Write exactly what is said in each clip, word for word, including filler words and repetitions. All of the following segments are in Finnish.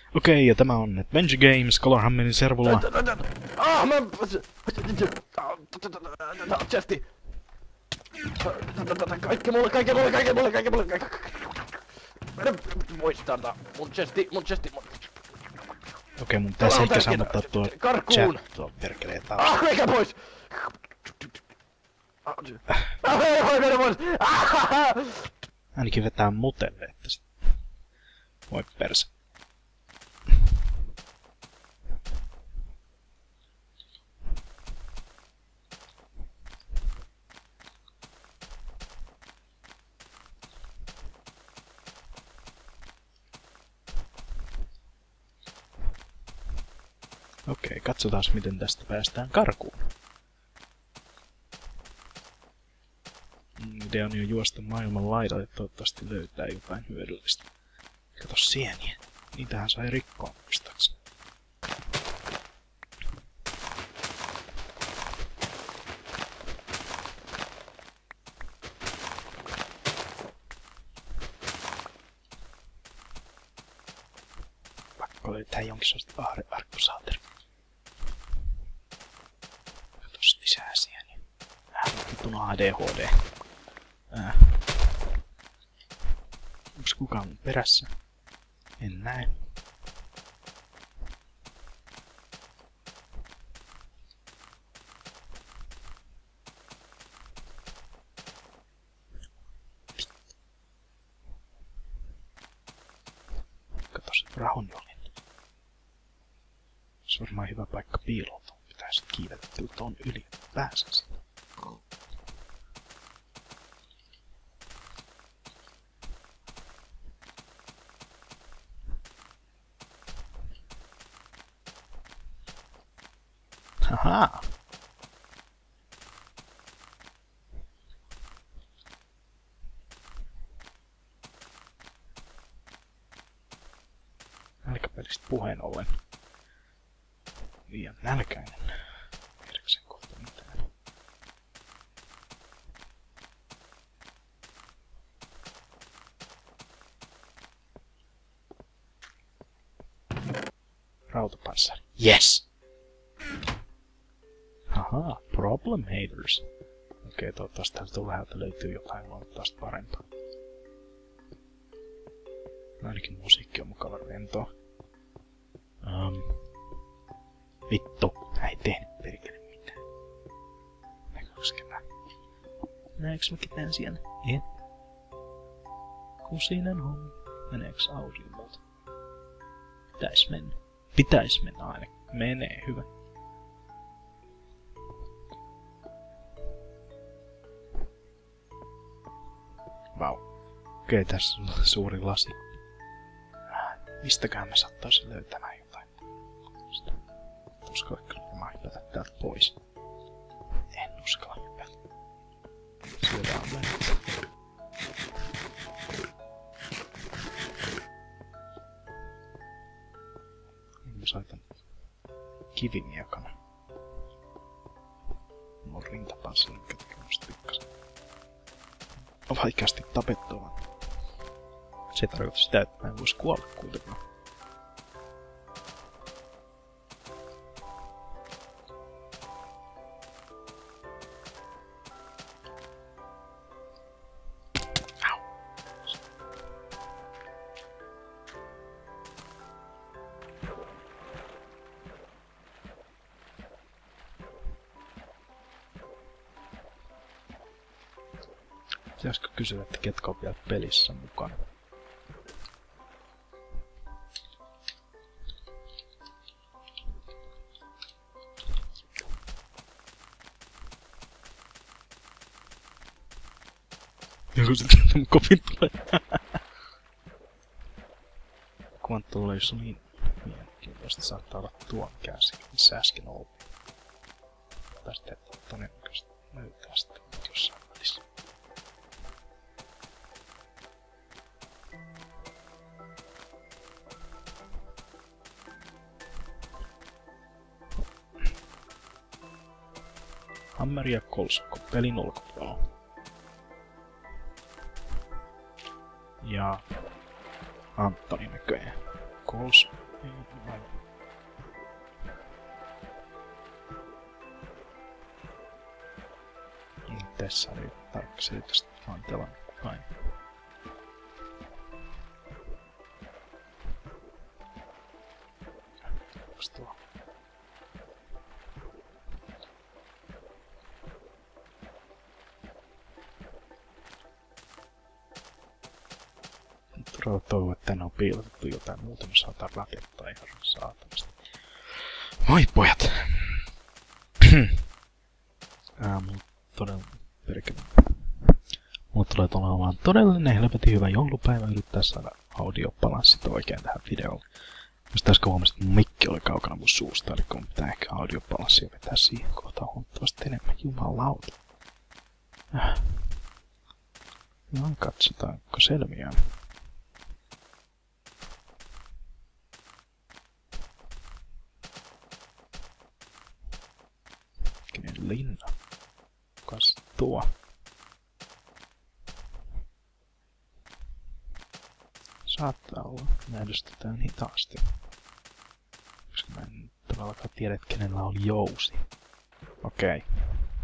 Okei, ja tämä on Adventure Games Colorhammerin servulla. Ah, mä... Chesti! Kaikki mulle, kaikki mulle, kaikki mulle, kaikki mulle, kaikki... Muistaa, mun chesti, mun chesti, mun... Okei, mun pitäisi ehkä sammuttaa tuo chat tuo perkeleen taas. Ah, eikä pois! Ah, ei voi mennä pois! Ainakin vetää mutelle, että sit... Voi perse. Okei, katsotaan miten tästä päästään karkuun. Ideani on juosta maailman laidalle, toivottavasti löytää jotain hyödyllistä. Kato sieniä. Niitähän sai rikkoa muistaakseni. Pakko löytää jonkin sellaista aarrearkkosaateria. Katos lisää sieniä. Vähän vittun A D H D. Äh. Onks kukaan mun perässä? En näe. Kato se rahonjolin. Se on varmaan hyvä paikka piilolta. Pitäisi kiivetä tuon yli, että pääsen sinne. Ahaa. Nälkäpelistä puheen ollen. Liian nälkäinen. Kerksen kohta mitään. Rautapanssari. Yes! Ahaa, problem haters. Okei, toivottavasti täältä läheltä löytyy jotain luontaista parempaa. Ainakin musiikki on mukava rentoa. Um, vittu, mä ei tehnyt perkele mitään. Näkyykö ketään? Näeekö mä ketään siellä? En. Kusinen homma. Meneekö audiolta? Pitäis mennä. Pitäis mennä aina. Menee, hyvä. Vau. Okei, tässä on suuri lasi. Mistäkään mä saattaisin löytämään jotain. Uskalla kyllä varmaan hypätä täältä pois. En uskalla hypätä. Syödään löytää. Mä saitan kiviniekana. Mulla on rintapanssarin, mikä tekee musta pikkasen vaikeasti tapettavaa. Se tarkoittaa sitä, että mä en vois kuolla kuitenkaan. Au. Pitäisikö kysyä, että ketkä on vielä pelissä mukana? Joku sitten mun kopin tulee. Kuvan tulee, jos on niin mielenkiintoista, saattaa olla tuon käsi, missä äsken oltiin. Tai sitten, että todennäköisesti löytää sitten jossain välissä. Hammeri ja kolsukko pelin ulkopuolella. Ja Antoni näköjään. Kols edessä oli tarkka selitys vaan telan aina. Onks tuo? Todella toivon, että tänne on piilotettu jotain muuta, me saataan rakentaa ihan saatamista. Moi pojat! Ää, mulla todella perkele. Mulla tulee olemaan todellinen helvetin hyvä joulupäivä yrittää saada audiobalanssit oikein tähän videolle. Just äsken huomasin, että mun mikki oli kaukana mun suusta, eli kun pitää ehkä audiobalanssia vetää siihen kohtaan huomattavasti enemmän. Jumalauta. Äh. No, katsotaanko selviää. Kenen linna? Kukas tuo? Saattaa olla. Nähdystetään hitaasti. Koska mä en todellakaan tiedä, että kenellä oli jousi. Okei. Okay.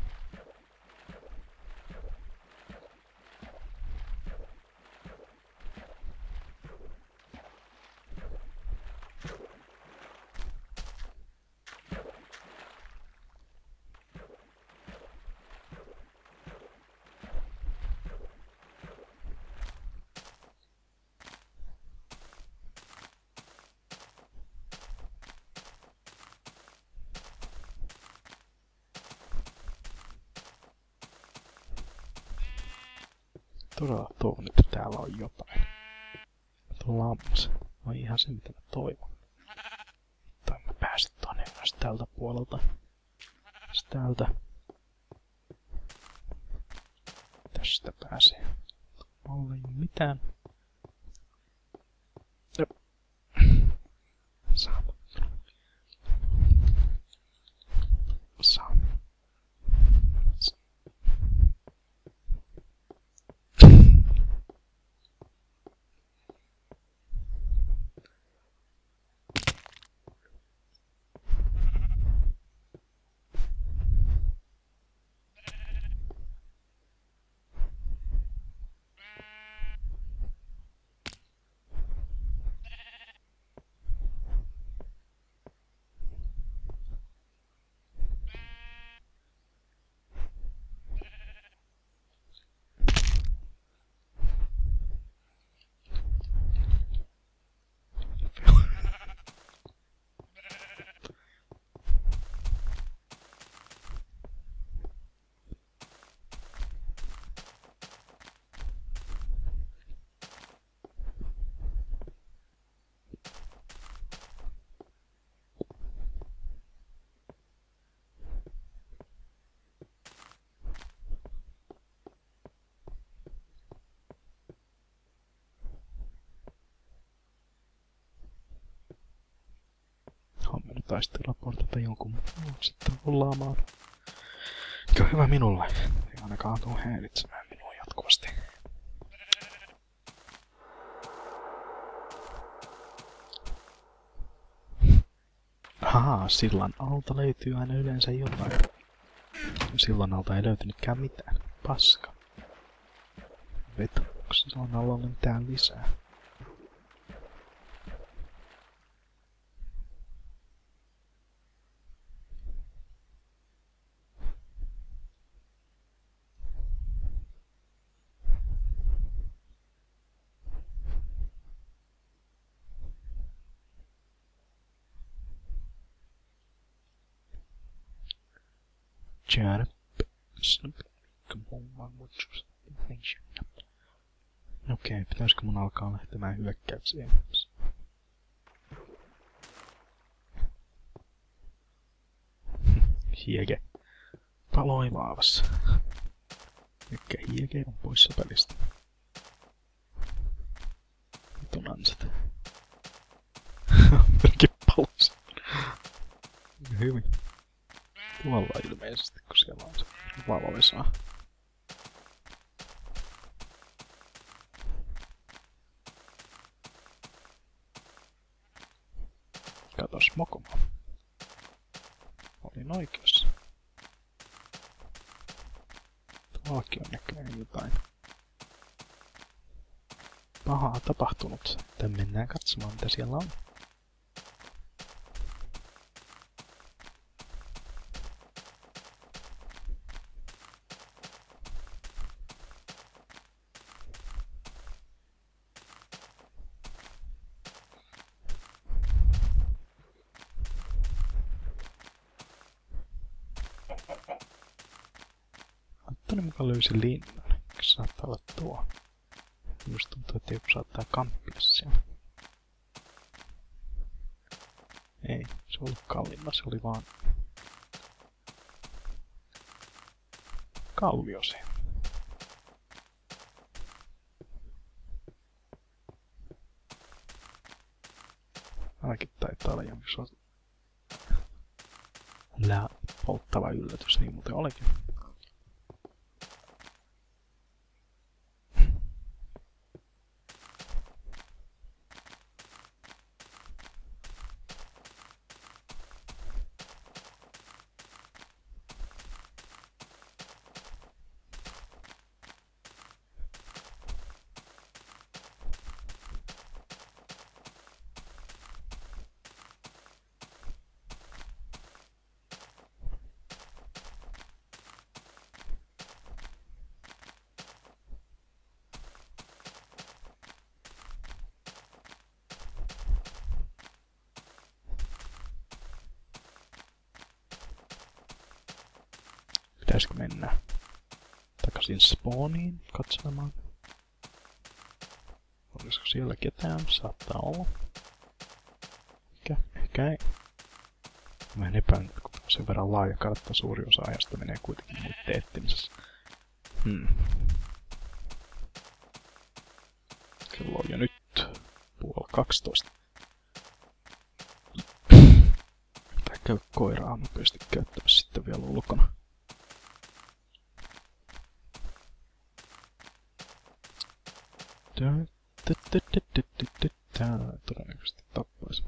Todella toivon, että täällä on jotain. Tuo lammas on ihan se, mitä mä toivon. Tai mä pääsen tonne ylös tältä puolelta. Sitten täältä. Tästä pääsee. Mulla ei oo mitään. Jop. Saapa. Saapa. Taisi teleportata jonkun muun sitten rullaamaan. Mikä on hyvä minulle. Ei ainakaan tuu häiritsemään minua jatkuvasti. Ahaa, sillan alta löytyy aina yleensä jotain. Sillan alta ei löytynytkään mitään. Paska. Veto, onko sillan alla on mitään lisää? Okei, okay, pitäisikö mun alkaa lähtemään hyökkäyksiin? Hiege. Paloi laavassa. Mikä hiege on poissa pelistä. Vitun ansat. Pelkin palossa. Hyvin. Tuolla ilmeisesti, kun siellä on se valoisaa. Katos Mokomo. Olin oikeassa. Tuollakin on näköjään jotain pahaa tapahtunut. Sitten mennään katsomaan mitä siellä on. Antoni mukaan löysi linnan. Se saattaa olla tuo. Just tuntuu, että joku saattaa kamppia siellä. Ei, se oli kallinna, se oli vaan kallio se. Ainakin taitaa olla jonkin lää polttava yllätys, niin muuten olikin. Pitäisikö mennä takaisin spawniin katselemaan? Olisiko siellä ketään? Saattaa olla. Ehkä, ehkä ei. Mä en epäilen, kun on sen verran laaja kartta, suuri osa ajasta menee kuitenkin muiden etsimisessä. Hmm. Kello on jo nyt puoli kaksitoista. Pitää käydä koiraa nopeasti käyttämässä sitten vielä ulkona. Todennäköisesti tappaisi.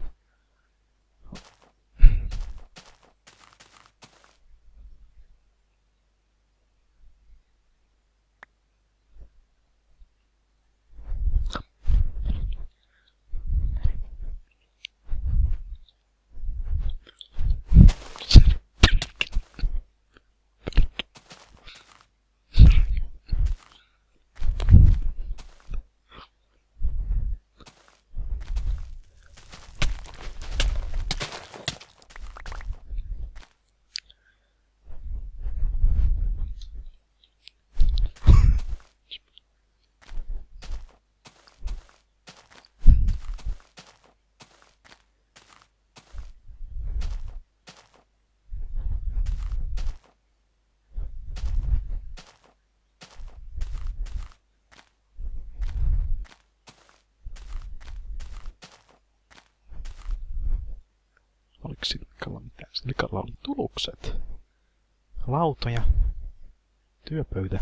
Oliko Likalla mitään? Likalla oli tulukset. Lautoja. Työpöytä.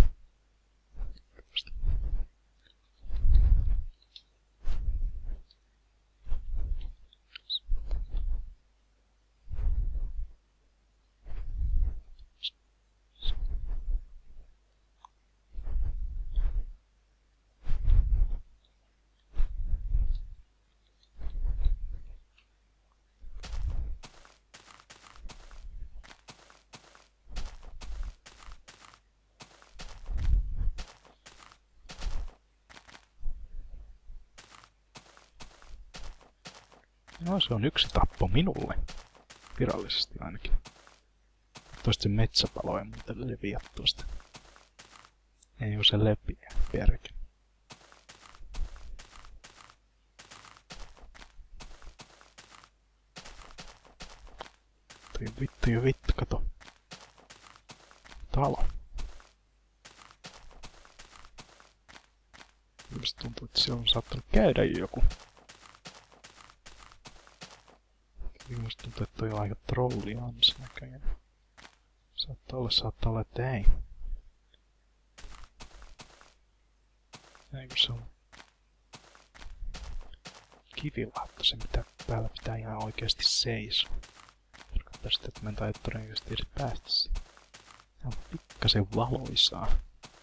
No se on yksi tappo minulle. Virallisesti ainakin. Toista se metsäpalo ei muuten leviä tuosta. Ei oo se lepiä, perke. Toi vittu jo vittu, kato. Talo. Minusta tuntuu, että siellä on saattanut käydä joku. Minusta tuntuu, että toi on aika trolli ansa näköjään. Saattaa olla, saattaa olla, että ei. Eikö se on kivilautta, se mitä päällä pitää ihan oikeasti seisoa. Tarkoittaa sitä, että mä en tai todennäköisesti edes päästä siihen. Tää on pikkasen valoisaa.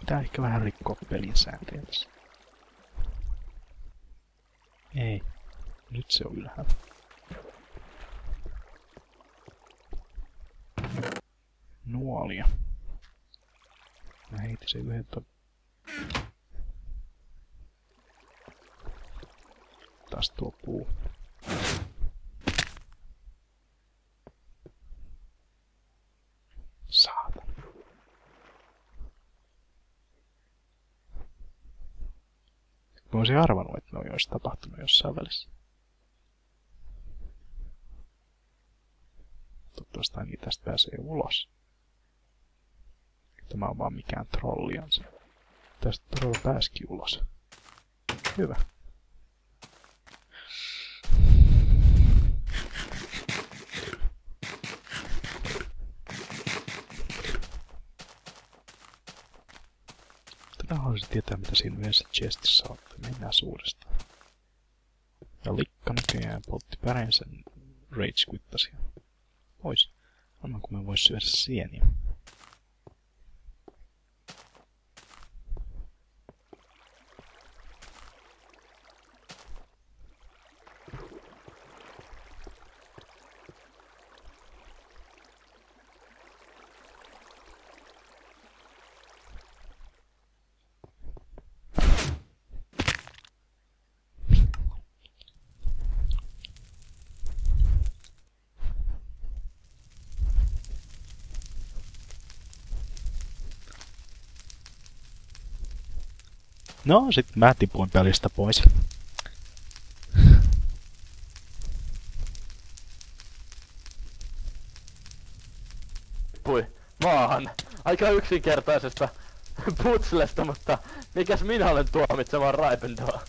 Pitää ehkä vähän rikkoa pelin sääntöjä tässä. Ei. Nyt se on ylhäällä. Nuolia. Mä heitin sen yhden ton. Taas tuo puu. Saatan. Mä olisin arvannut, että ne on olisi tapahtunut jossain välissä. Toivottavasti ainakin tästä pääsee ulos. Tämä on vaan mikään trolliansa. Tästä todella pääsikin ulos. Hyvä. Tänään haluaisin tietää, mitä siinä yhdessä chestissä on. Mennään suurestaan. Ja Likka näköjään poltti päreensä rage-quittasi. Ois. Anna kun me vois syödä sieniä. No, sit mä tipuin pelistä pois. Pui. Maahan. Aika yksinkertaisesta putslesta, mutta mikäs minä olen tuomitsemaan Raipendoa?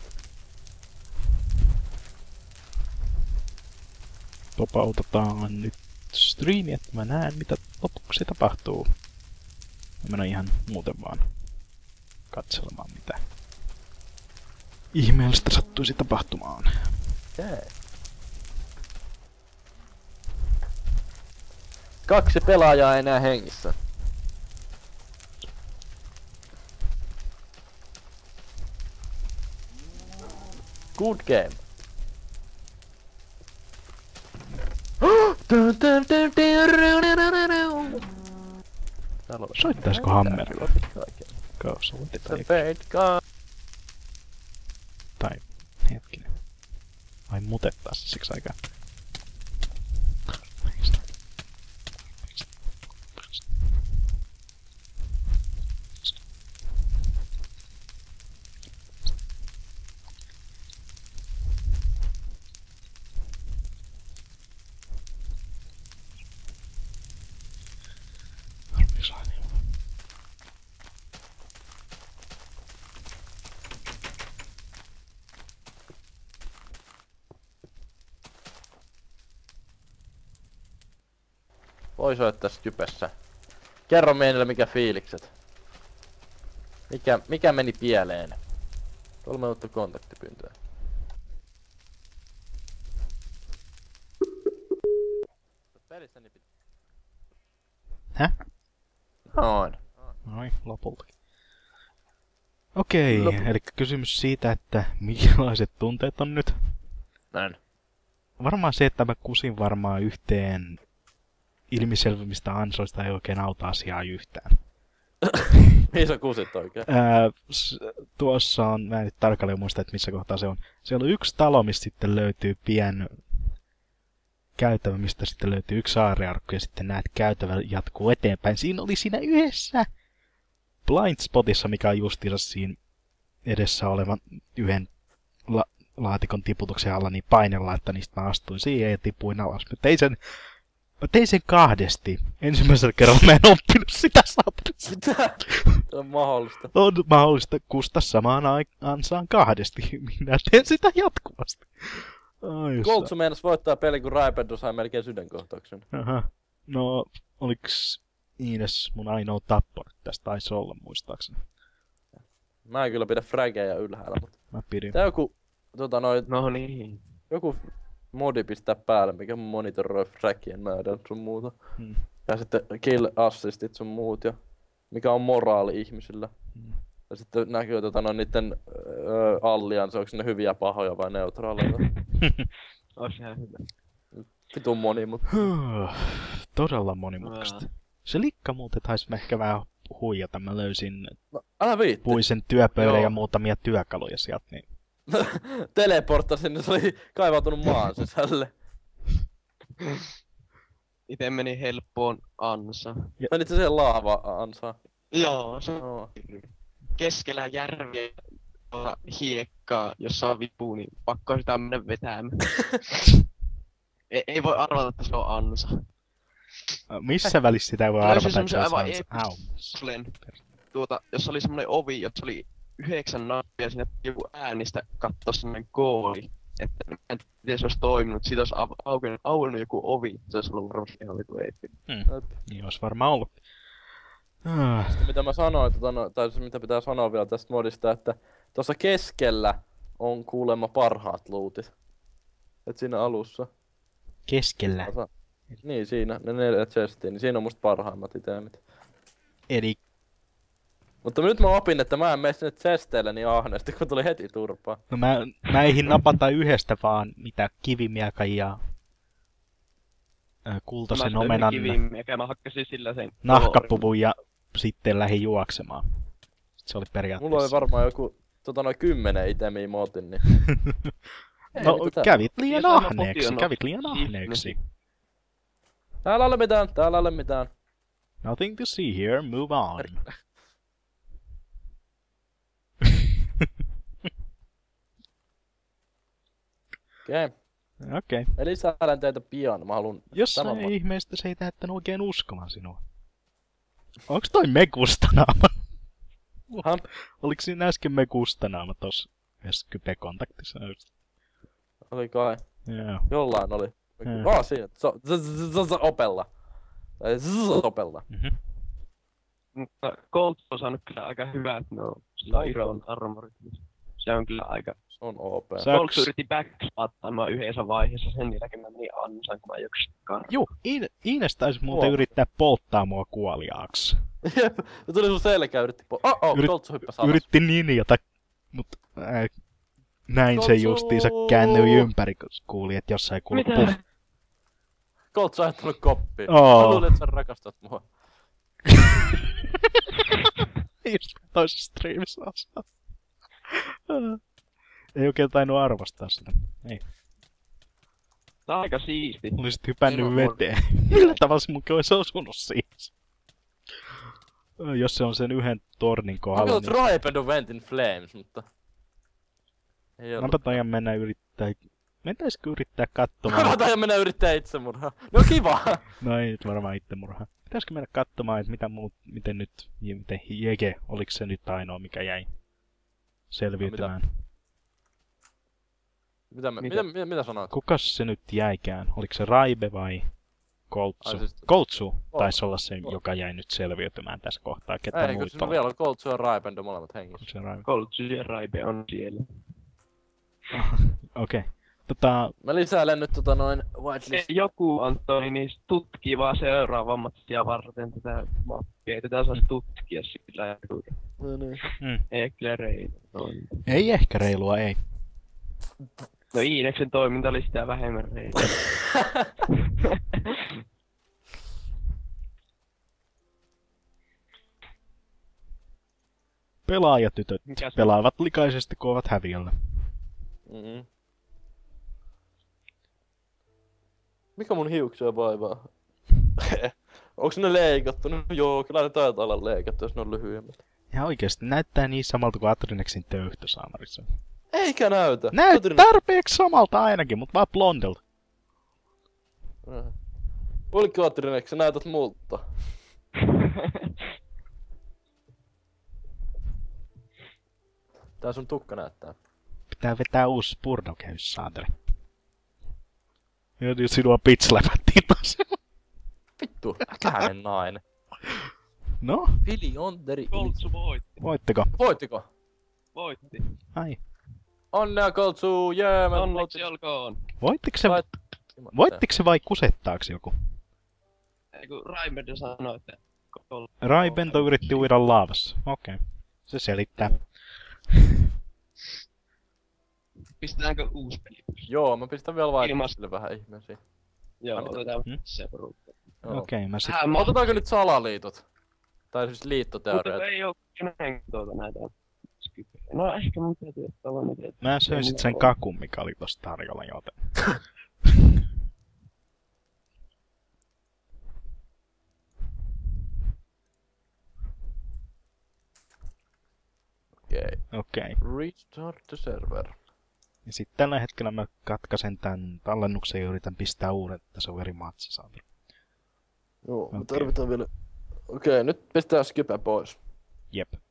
Vapautetaan nyt striimi, että mä näen mitä lopuksi tapahtuu. Mä menen ihan muuten vaan katselemaan mitä ihmeellistä sattuisi tapahtumaan. Okay. Kaksi pelaajaa enää hengissä. Good game. Soittaisiko hammerilla? Soitetaan. Tai hetkinen. Vai mutettaa se siksi aikaa. Voi soittaa Skypessä. Kerro meille mikä fiilikset. Mikä, mikä meni pieleen? Kolme uutta kontaktipyyntöä. Pelissäni pitää. Häh? Noin. Noin, lopultakin. Okei, okay, eli kysymys siitä, että minkälaiset tunteet on nyt? Näin. Varmaan se, että mä kusin varmaan yhteen ilmiselvimistä ansoista ei oikein auta asiaa yhtään. Mihin sä kusit oikein? Ää, tuossa on, mä en nyt tarkalleen muista, että missä kohtaa se on. Siellä on yksi talo, mistä sitten löytyy pien käytävä, mistä sitten löytyy yksi aarrearkku ja sitten näet käytävä jatkuu eteenpäin. Siinä oli siinä yhdessä blind spotissa, mikä on justiinsa siinä edessä olevan yhden la laatikon tiputuksen alla niin painella, että niistä mä astuin siihen ja tipuin alas. Mä tein sen Mä tein sen kahdesti. Ensimmäisellä kerralla mä en oppinut sitä saatana. Mitä? Se on mahdollista. On mahdollista kustaa samaan ansaan kahdesti. Minä teen sitä jatkuvasti. Koltsu meinas voittaa pelin, kun Raipendo sai melkein sydänkohtauksen. Aha. No, oliks Iines mun ainoa tappo? Tästä taisi olla muistaakseni. Mä en kyllä pidä frageja ylhäällä, mutta... Mä pidin. Tää joku... Tota noin... No niin. Joku modi pistää päälle, mikä monitoroi fragien määrän sun muuta. Hmm. Ja sitten kill assistit sun muut ja mikä on moraali ihmisillä. Mm. Ja sitten näkyy tota no niitten öö, allianssi, onko ne hyviä, pahoja vai neutraaleita. Ois ihan hyvä. Vitun moni, mut... Todella monimutkaista. Se likka muuten taisi ehkä vähän huijata. Mä löysin No, älä viitti. puisen työpöydän Joo. ja muutamia työkaluja sieltä. Niin... Teleporttasin, niin se oli kaivautunut maan sisälle. Ite meni helppoon ansa. Menit se siihen laava-ansaan? Joo, se No. keskellä järviä tuolla hiekkaa, jossa on vipu, niin pakko sitä mennä vetämään. ei, ei voi arvata, että se on ansa. Missä välissä sitä voi Löysin arvata, että semmosen se on aivan sans- eeppisen Au. puzzlen, tuota, jossa oli semmonen ovi, jossa oli yhdeksän nappia, siinä joku äänistä kattoo semmonen koodi. Että en tiedä, miten se olisi toiminut, siitä olisi au- aukenut, auennut joku ovi, se olisi ollut varmasti ihan vitu eeppinen. Hmm. Niin olisi varmaan ollut. Ah. Sitten mitä mä sanoin, tota, no, tai se mitä pitää sanoa vielä tästä modista, että tuossa keskellä on kuulemma parhaat lootit. Et siinä alussa. Keskellä. Osa... Niin siinä, ne neljä chestia, niin siinä on musta parhaimmat itemit. Eli Mutta nyt mä opin, että mä en mene sinne chesteille niin ahneesti, kun tuli heti turpaa. no mä, mä eihin napata yhdestä vaan mitä kivimiekan ja ää, kultaisen omenan Kivimiä, mä hakkasin sillä sen nahkapuvun ja sitten lähdin juoksemaan. Se oli periaatteessa. Mulla oli varmaan joku tota noin kymmenen itemiä motin, niin... No Ei, mitä kävit liian Jos sama ahneeksi, poti on kävit liian siis- ahneeksi. Täällä ei ole mitään, täällä ei ole mitään. Nothing to see here, move on. Okei. Okei. Okay. Eli säädän teitä pian, mä haluun... Jossain tämän ma- ihmeestä se ei täyttänyt oikein uskomaan sinua. Onks toi Megustanaama? Häh? Oliko siinä äsken Megustanaama tossa Skype-kontaktissa? Oli kai. Joo. Jollain oli. Hmm. Ah, siinä. So- z- z- z- z- Opella. Tai z- Opella. Mhm. Mutta Colt on saanut kyllä aika hyvät, no, sillä on Iron armorit. Se on kyllä aika... Se on O P. Sä- Colt yritti backspattaa yhdessä vaiheessa, sen jälkeen mä menin ansaan, kun mä joksi karvaan. Juu, Ine- Ines taisi muuten Huom. yrittää polttaa mua kuoliaaksi. Jep, se tuli sun selkä yritti po... Oh, oh, Yrit- Colts hyppäsi alas. Yritti ninjata, mut äh, näin se Koltsu! justiinsa käännyi ympäri, kun kuuli, että jossain kuului Mitä? puff. Colts on ajattanut koppiin. Oo. Mä luulin, että sä rakastat mua. Just toisessa striimissä osaa. Ei oikein tainnut arvostaa sitä. Ei. Tää on aika siisti. Olisit hypännyt Ilman veteen. Millä tavalla se munkin olisi osunut siis? Jos se on sen yhden tornin Mä kohdalla, katsoin niin Tribe and Went in Flames, mutta... Ei mäpä taian mennä yrittää... Mentäisikö yrittää Mä katsomaan? taian mennä yrittää itsemurhaa. No kiva! No ei nyt varmaan itsemurha. Pitäisikö mennä katsomaan, että mitä muut, miten nyt, ja miten Jege, oliko se nyt ainoa, mikä jäi selviytymään? Mitä, me, Mitä? mitä, mitä, mitä sanoit? Kukas se nyt jäikään? Oliko se Raibe vai Koltsu? Ai siis- Koltsu Kol- taisi olla se, Kol- joka jäi nyt selviytymään tässä kohtaa. Ketä Ei, kun muita siinä on oli? vielä Colts ja Ripe and molemmat hengissä. Se Raibe. Colt ja Raibe on siellä. Okei. Okay. Tota, Mä lisäilen nyt tota noin whitelist. Joku Antoni niin tutkii vaan seuraavan matsia varten tätä mappia. Tätä saisi tutkia sillä ja No niin. mm, ei kyllä reilu toiminta. ei ehkä reilua, ei. No Iineksen toiminta oli sitä vähemmän reilua. Pelaajatytöt Mikä se- pelaavat likaisesti, kun ovat häviöllä. Mm-hmm. Mikä mun hiuksia vaivaa? Onks ne leikattu? No joo, kyllä ne taitaa olla leikattu, jos ne on lyhyemmät. Ja oikeesti näyttää niin samalta kuin Atrinexin töyhtösaamarissa. Eikä näytä! Näyt Katrina- tarpeeksi samalta ainakin, mutta vaan blondelta. Äh. Oliko Atrinex, sä näytät multa? Tää sun tukka näyttää. Pitää vetää uusi spurnokäys, saateli. Ja nyt sinua pitsläpättiin taas. Vittu, äkäinen nainen. No, Vili Onteri. Koltsu voitti. voitteko? Voittiko? Voitti. Ai. Onnea Koltsu, jee, mä Onneksi olkoon. Voittiko se, Voit- voittiko se vai kusettaaks joku? Ei kun Raimed sanoi, että Raibento yritti uida laavassa. Okei. Okay. Se selittää. Pistetäänkö uusi peli? Joo, mä pistän vielä Ilmas- vaikka vähän ihmeisiä. Joo, Annetaan. otetaan Hmm? se porukka. Joo. Okei, okay, mä sit... Vähän Otetaanko nyt salaliitot? Tai siis Mutta liittoteoriat? ei oo kenen tuota näitä skypejä. No ehkä mun täytyy ottaa vaan näitä. Mä söin sit sen kakun, mikä oli tossa tarjolla, joten... Okei. Okei. Okay. Restart the server. Ja sit tällä hetkellä mä katkaisen tän tallennuksen ja yritän pistää uuden, että se on eri matsi saatu. Joo, me Okei. tarvitaan vielä... Okei, okay, nyt pistää Skype pois. Jep.